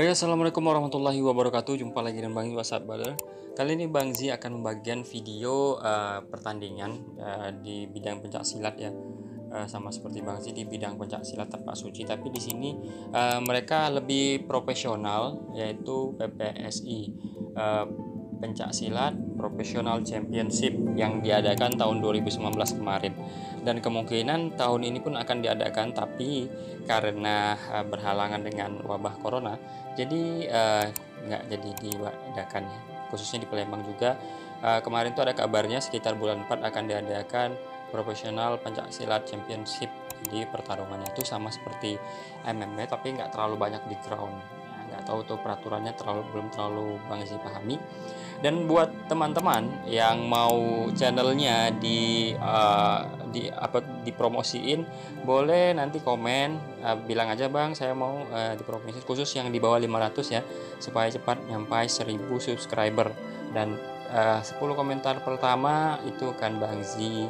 Baik, assalamualaikum warahmatullahi wabarakatuh. Jumpa lagi dengan Bang Zi WhatsApp Brother. Kali ini Bang Zi akan membagikan video pertandingan di bidang pencak silat ya. Sama seperti Bang Zi di bidang pencak silat tapak suci, tapi di sini mereka lebih profesional, yaitu PPSI, Pencak Silat Professional Championship yang diadakan tahun 2019 kemarin, dan kemungkinan tahun ini pun akan diadakan, tapi karena berhalangan dengan wabah corona jadi nggak jadi diadakan ya, khususnya di Palembang juga. Kemarin tuh ada kabarnya sekitar bulan 4 akan diadakan Professional Pencak Silat Championship. Jadi pertarungannya itu sama seperti MMA tapi nggak terlalu banyak di ground. Nggak tahu tuh peraturannya, belum terlalu Bang Zi pahami. Dan buat teman-teman yang mau channelnya dipromosiin, boleh nanti komen, bilang aja Bang saya mau dipromosiin, khusus yang di bawah 500 ya, supaya cepat nyampai 1000 subscriber. Dan 10 komentar pertama itu kan Bang Zi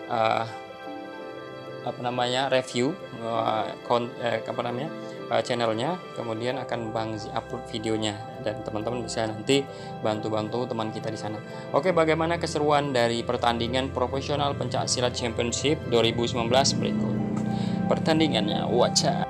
review channelnya, kemudian akan Bang Zi upload videonya, dan teman-teman bisa nanti bantu-bantu teman kita di sana. Oke, bagaimana keseruan dari pertandingan Profesional Pencak Silat Championship 2019 berikut pertandingannya. Waca.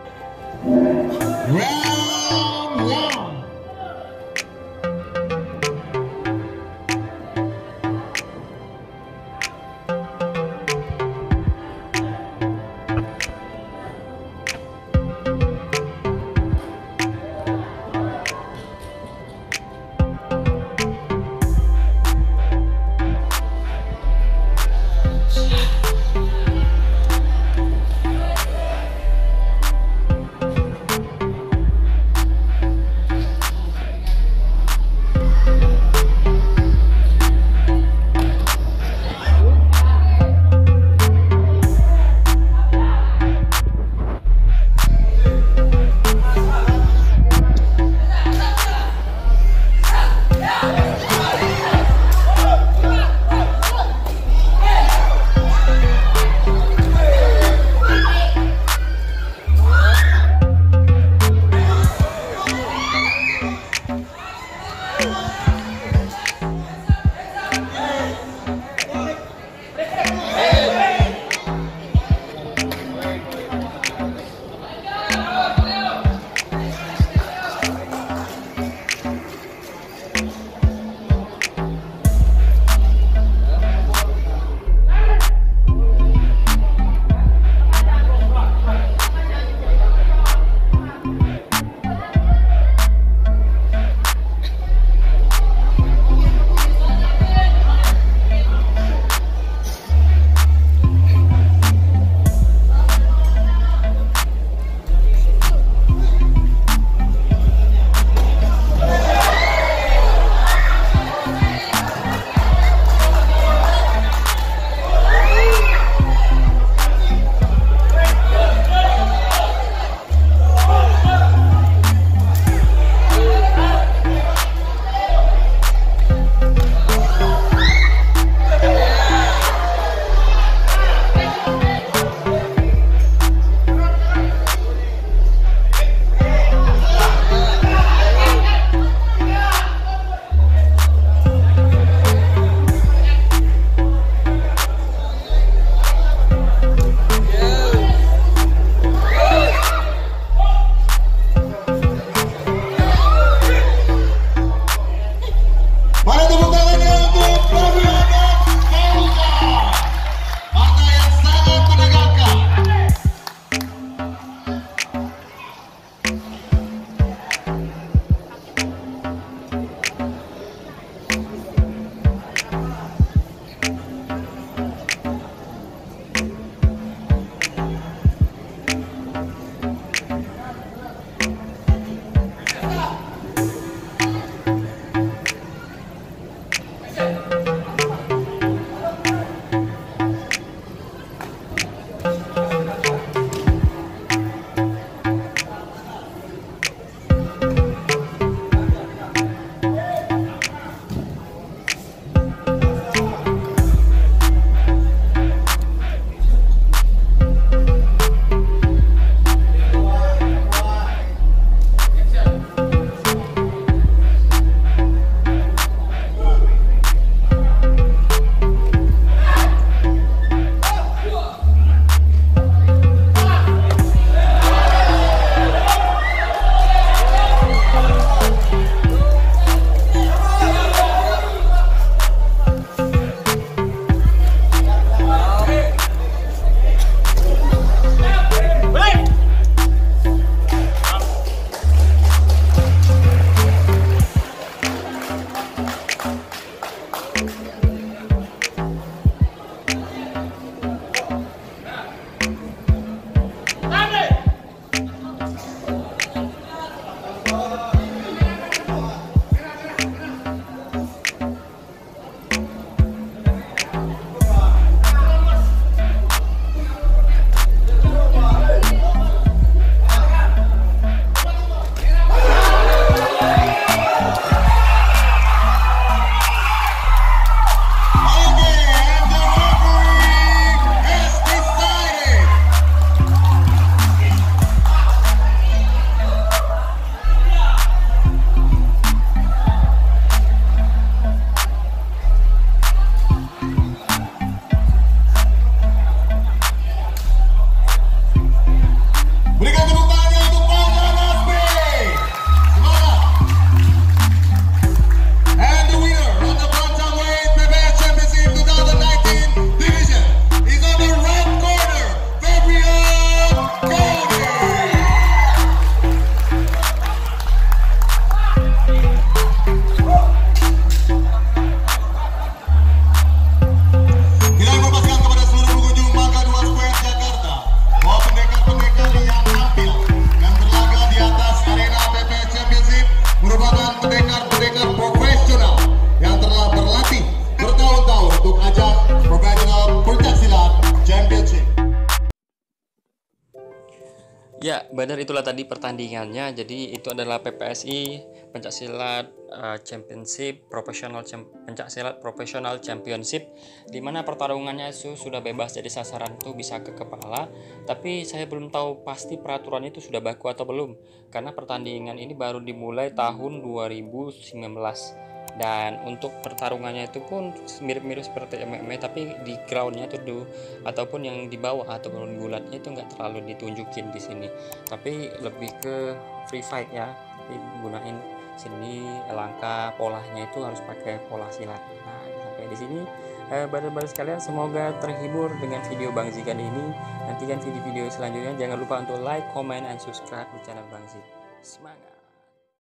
Ya, benar, itulah tadi pertandingannya. Jadi itu adalah PPSI Pencaksilat Championship Pencaksilat Professional Championship, di mana pertarungannya itu sudah bebas, jadi sasaran tuh bisa ke kepala. Tapi saya belum tahu pasti peraturan itu sudah baku atau belum, karena pertandingan ini baru dimulai tahun 2019. Dan untuk pertarungannya itu pun mirip-mirip seperti MMA, tapi di groundnya tuh ataupun yang di bawah atau ground bulatnya itu nggak terlalu ditunjukin di sini, tapi lebih ke free fight ya, digunain sini langkah polanya itu harus pakai pola silat. Nah, sampai di sini brother-brother sekalian, semoga terhibur dengan video Bang Zi kali ini. Nantikan video-video selanjutnya, jangan lupa untuk like, comment, and subscribe di channel Bang Zi. Semangat.